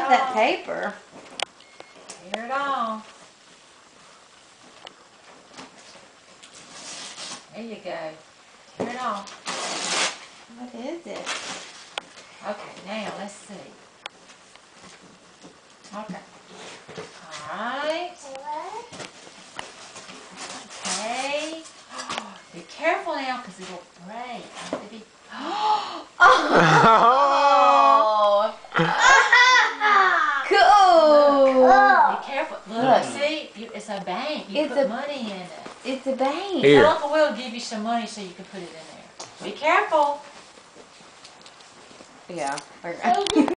out that paper. Tear it off. There you go. Tear it off. What is it? Okay, now let's see. Okay. Alright. Okay. Be careful now because it'll break. Oh! Cool! Be careful. Look, see? It's a bank. You It's put a- money in it. It's a bank. Here. Tell Uncle Will to give you some money so you can put it in there. Be careful. Yeah.